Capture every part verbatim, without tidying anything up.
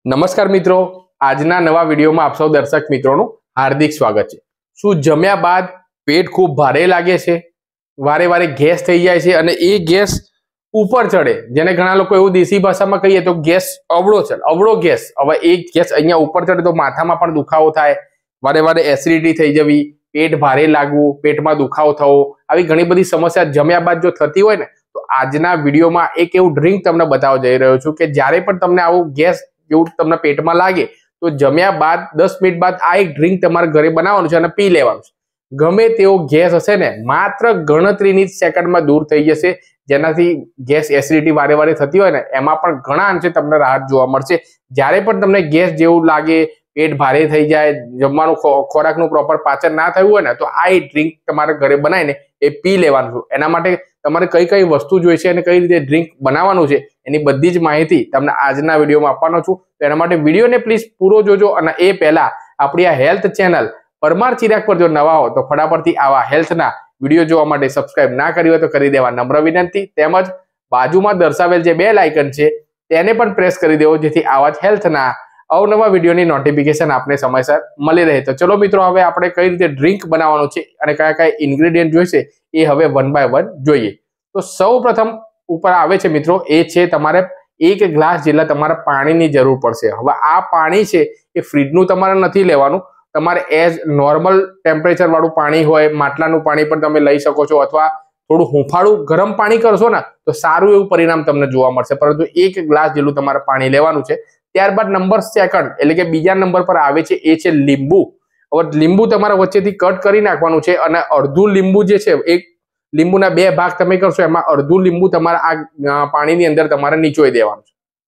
નમસ્કાર મિત્રો, આજના નવા વિડીયોમાં આપ સૌ દર્શક મિત્રોનું હાર્દિક સ્વાગત છે। શું જમ્યા બાદ પેટ ખૂબ ભારે લાગે છે, વારે વારે ગેસ થઈ જાય છે અને એ ગેસ ઉપર ચડે, જેને ઘણા લોકો એવું દેશી ભાષામાં કહીએ તો ગેસ અવળો છે, અવળો ગેસ। હવે એ ગેસ અહીંયા ઉપર ચડે તો માથામાં પણ દુખાવો થાય, વારે વારે એસિડિટી થઈ જવી, પેટ ભારે લાગવું, પેટમાં દુખાવો થવો, આવી ઘણી બધી સમસ્યા જમ્યા બાદ જો થતી હોય ને તો આજના વિડીયોમાં એક એવું ડ્રિંક તમને બતાવવા જઈ રહ્યો છું કે જ્યારે પણ તમને આવું ગેસ જેવું તમને પેટમાં લાગે તો જમ્યા બાદ દસ મિનિટ બાદ આ એક ડ્રિંક તમારે ઘરે બનાવવાનું છે અને પી લેવાનું છે। ગમે તેવો ગેસ હશે ને માત્ર ગણતરીની સેકન્ડમાં દૂર થઈ જશે, જેનાથી ગેસ એસિડિટી વારે વારે થતી હોય ને એમાં પણ ઘણા અંશે તમને રાહત જોવા મળશે। જ્યારે પણ તમને ગેસ જેવું લાગે, પેટ ભારે થઈ જાય, જમવાનું ખોરાકનું પ્રોપર પાચન ના થયું હોય ને તો આ એક ડ્રિંક તમારે ઘરે બનાવીને એ પી લેવાનું છે। એના માટે તમારે કઈ કઈ વસ્તુ જોઈશે અને કઈ રીતે ડ્રિંક બનાવવાનું છે એની બધી જ માહિતી તમને આજના વિડીયોમાં આપવાનો છું। તો એના માટે વિડીયોને પ્લીઝ પૂરો જોજો અને એ પહેલા આપણી આ હેલ્થ ચેનલ પરમાર ચિરાગ પર જો નવા હો તો ફટાફટથી આવા હેલ્થના વિડીયો જોવા માટે સબસ્ક્રાઇબ ના કરી હોય તો કરી દેવા નમ્ર વિનંતી। તેમજ બાજુમાં દર્શાવેલ જે બેલ આઇકન છે તેને પણ પ્રેસ કરી દેવો, જેથી આવા જ હેલ્થના અવનવા વિડીયોની નોટિફિકેશન આપને સમયસર મળી રહે। તો ચલો મિત્રો, હવે આપણે કઈ રીતે ડ્રિંક બનાવવાનું છે અને કયા કયા ઇન્ગ્રેડિયન્ટ જોઈશે એ હવે વન બાય વન જોઈએ। તો સૌ પ્રથમ ઉપર આવે છે મિત્રો, એ છે તમારે એક ગ્લાસ જેટલા તમારે પાણીની જરૂર પડશે। હવે આ પાણી છે એ ફ્રીજનું તમારે નથી લેવાનું, તમારે એઝ નોર્મલ ટેમ્પરેચર વાળું પાણી હોય, માટલાનું પાણી પણ તમે લઈ શકો છો, અથવા થોડું હુંફાળું ગરમ પાણી કરશો ને તો સારું એવું પરિણામ તમને જોવા મળશે। પરંતુ એક ગ્લાસ જેટલું તમારે પાણી લેવાનું છે। ત્યારબાદ નંબર સેકન્ડ એટલે કે બીજા નંબર પર આવે છે એ છે લીંબુ। હવે લીંબુ તમારે વચ્ચેથી કટ કરી નાખવાનું છે અને અડધું લીંબુ જે છે, એક લીંબુના બે ભાગ તમે કરશો, એમાં અડધું લીંબુ તમારે આ પાણીની અંદર તમારે નીચોઈ દેવાનું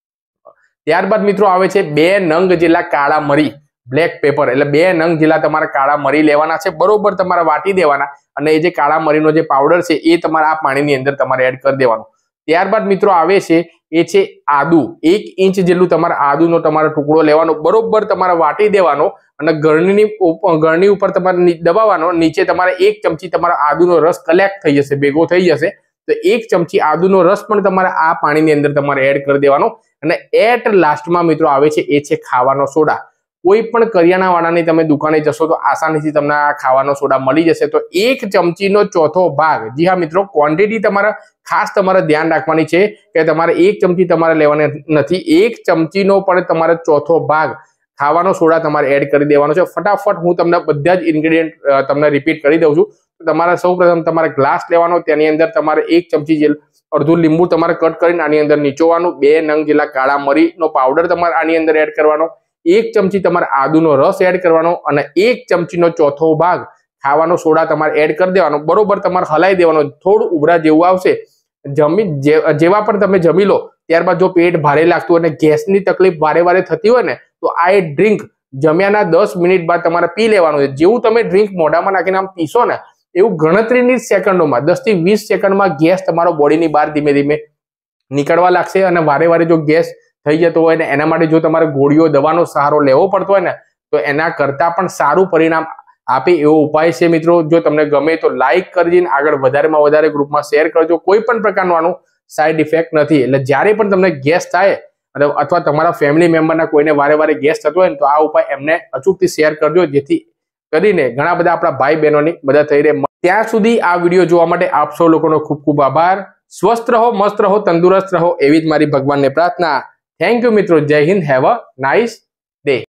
છે। ત્યારબાદ મિત્રો આવે છે બે નંગ જેટલા કાળા મરી, બ્લેક પેપર, એટલે બે નંગ જેટલા તમારે કાળા મરી લેવાના છે, બરોબર તમારે વાટી દેવાના અને એ જે કાળા મરીનો જે પાવડર છે એ તમારે આ પાણીની અંદર તમારે એડ કરી દેવાનો। ત્યારબાદ મિત્રો આવે છે એ છે આદુ, એક ઇંચ જેટલું તમારે આદુનો તમારે ટુકડો લેવાનો, બરોબર તમારે વાટી દેવાનો અને ગળણીની ગળણી ઉપર તમારે દબાવવાનો, નીચે તમારે એક ચમચી તમારા આદુનો રસ કલેક્ટ થઈ જશે, ભેગો થઈ જશે, તો એક ચમચી આદુનો રસ પણ તમારે આ પાણીની અંદર તમારે એડ કરી દેવાનો। અને એટ લાસ્ટમાં મિત્રો આવે છે એ છે ખાવાનો સોડા। કોઈ પણ કરિયાણા વાળાની તમે દુકાને જશો તો આસાનીથી તમને આ ખાવાનો સોડા મળી જશે। તો એક ચમચીનો ચોથો ભાગ, જી હા મિત્રો, ક્વોન્ટિટી તમારે ખાસ તમારે ધ્યાન રાખવાની છે કે તમારે એક ચમચી તમારે લેવાની નથી, એક ચમચીનો પણ તમારે ચોથો ભાગ ખાવાનો સોડા તમારે એડ કરી દેવાનો છે। ફટાફટ હું તમને બધા જ ઇન્ગ્રેડિયન્ટ તમને રિપીટ કરી દઉં છું। તમારે સૌ પ્રથમ તમારે ગ્લાસ લેવાનો, તેની અંદર તમારે એક ચમચી જેટલું અડધું લીંબુ તમારે કટ કરીને આની અંદર નીચોવાનું, બે નંગ જેટલા કાળા મરીનો પાવડર તમારે આની અંદર એડ કરવાનો, એક ચમચી તમારે આદુનો રસ એડ કરવાનો અને એક ચમચીનો ચોથો ભાગ ખાવાનો સોડા તમારે એડ કરી દેવાનો, બરોબર તમારે હલાવી દેવાનો। થોડું ઉભરા જેવું આવશે, જમી જેવા પણ તમે જમી લો ત્યારબાદ જો પેટ ભારે લાગતું અને ગેસની તકલીફ વારે વારે થતી હોય ને તો આ એક ડ્રિંક જમ્યાના દસ મિનિટ બાદ તમારે પી લેવાનું છે। જેવું તમે ડ્રિંક મોઢામાં નાખીને આમ પીશો ને એવું ગણતરીની સેકન્ડોમાં, દસ થી વીસ સેકન્ડમાં ગેસ તમારો બોડીની બહાર ધીમે ધીમે નીકળવા લાગશે। અને વારે વારે જો ગેસ થઈ જતો હોય ને એના માટે જો તમારે ગોળીઓ દવાનો સહારો લેવો પડતો હોય ને તો એના કરતા પણ સારું પરિણામ આપે એવો ઉપાય છે મિત્રો। જો તમને ગમે તો લાઈક કરજો, આગળ વધારેમાં વધારે ગ્રુપમાં શેર કરજો। કોઈ પણ પ્રકારનું આનું સાઈડ ઇફેક્ટ નથી, એટલે જ્યારે પણ તમને ગેસ થાય અને અથવા તમારા ફેમિલી મેમ્બરના કોઈને વારે વારે ગેસ થતો હોય ને તો આ ઉપાય એમને અચૂકથી શેર કરજો, જેથી કરીને ઘણા બધા આપણા ભાઈ બહેનોની મદદ થઈ રહે। ત્યાં સુધી આ વિડીયો જોવા માટે આપ સૌ લોકોનો ખૂબ ખૂબ આભાર। સ્વસ્થ રહો, મસ્ત રહો, તંદુરસ્ત રહો, એવી જ મારી ભગવાનને પ્રાર્થના। થેન્ક યુ મિત્રો, Jai Hind, have a nice day.